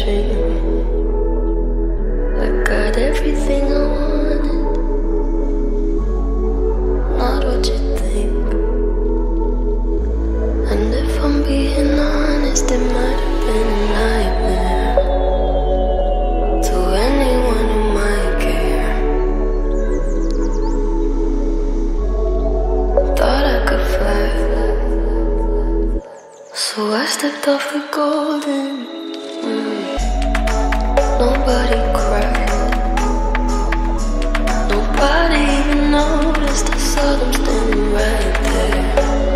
dream. I got everything I wanted, not what you think. And if I'm being honest, it might have been a nightmare to anyone who might care. Thought I could fly, so I stepped off the golden. Nobody cried, nobody even noticed. I saw them standing right there.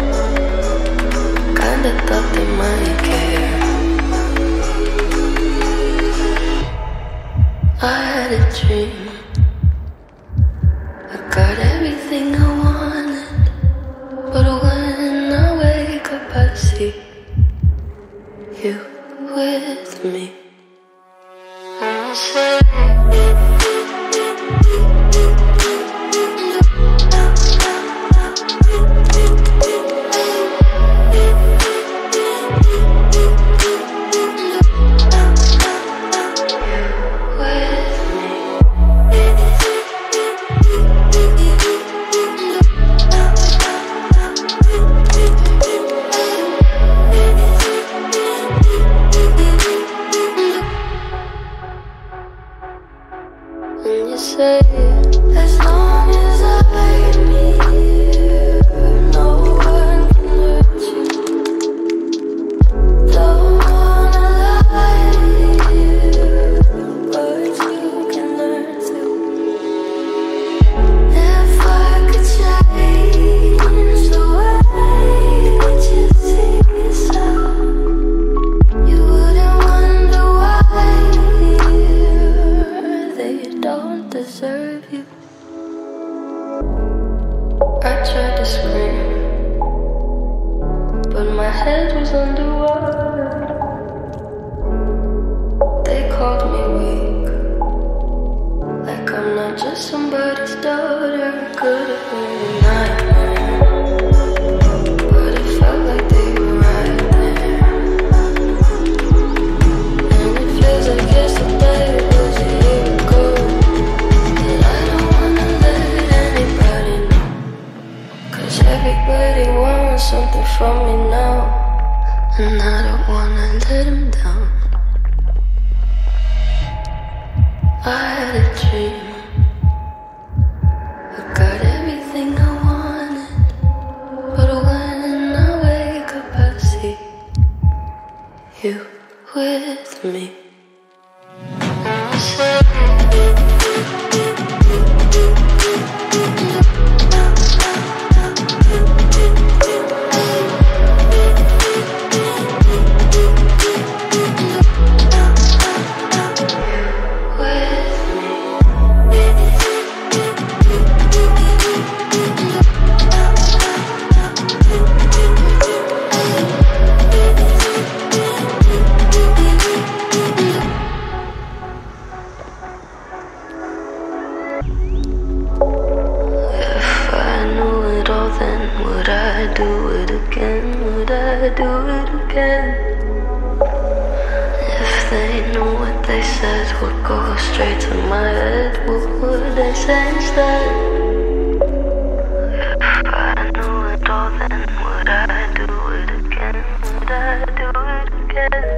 Kinda thought they might care. I had a dream, I got everything I wanted, but when I wake up I see you with me. And you say, as long as I'm here, no one can hurt you. Don't wanna lie to you, but you can learn to. If I could change the way that you see yourself, you wouldn't wonder why they don't deserve you. I tried to scream, but my head was underwater. They called me weak, like I'm not just somebody's daughter. Could have been a nightmare, but it felt like they were right there. And it feels like yesterday was a year ago. Everybody wants something from me now, and I don't wanna let them down. I had a dream, I got everything I wanted, but when I wake up I see you with me. Would I do it again? Would I do it again? If they knew what they said would go straight to my head, what would they say instead? If I knew it all, then would I do it again? Would I do it again?